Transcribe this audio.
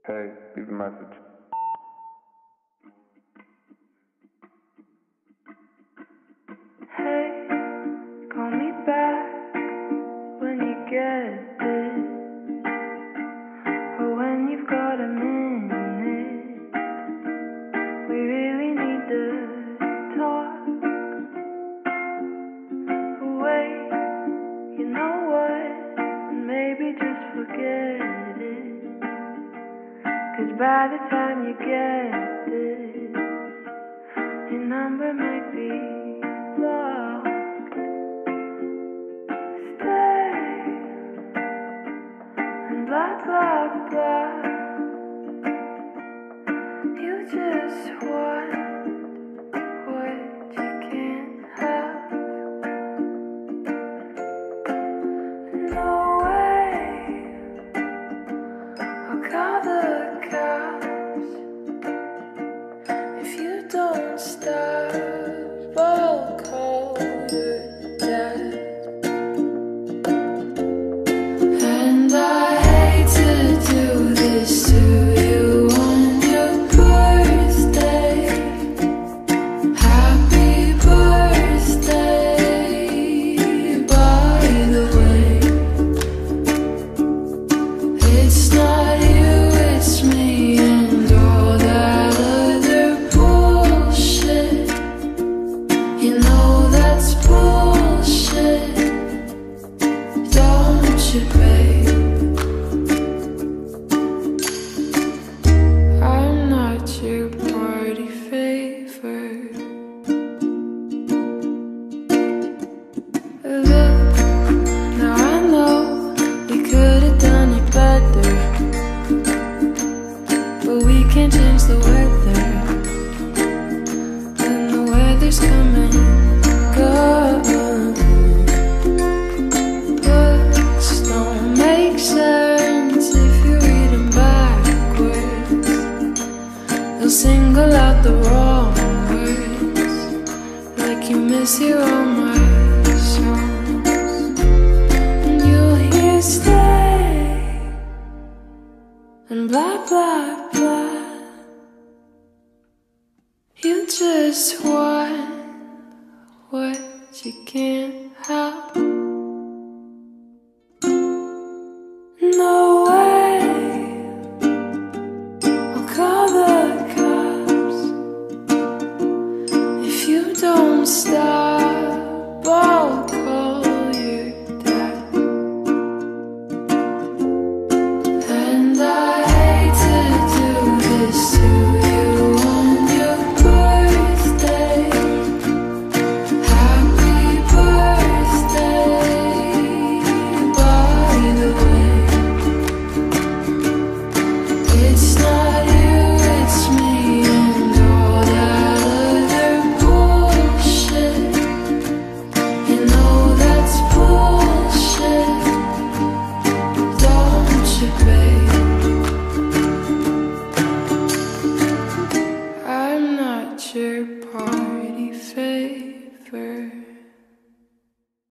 Hey, leave a message. Hey, call me back when you get this, or when you've got a minute. We really need to talk. Wait, you know what? Maybe just forget it. 'Cause by the time you get this, your number might be blocked. Stay and blah blah blah. You just want what you can't have. No way, I'll call the cops if you don't stop. I'll call your dad. And I hate to do this to you on your birthday. Happy birthday, by the way. It's not you, it's me and all that other bullshit. You know that's bullshit, don't you, babe? I'm not your party favor. Look, now I know we could have done it better, but we can't change the weather, and the weather's coming. Books don't make sense if you read them backwards. They'll single out the wrong words, like you mishear all my songs. And you'll hear stay and blah blah blah. You just want what you can't have. No way, I'll call the cops if you don't stop. I'll call your dad. And I hate to do this to you on your birthday. Happy birthday, by the way. It's not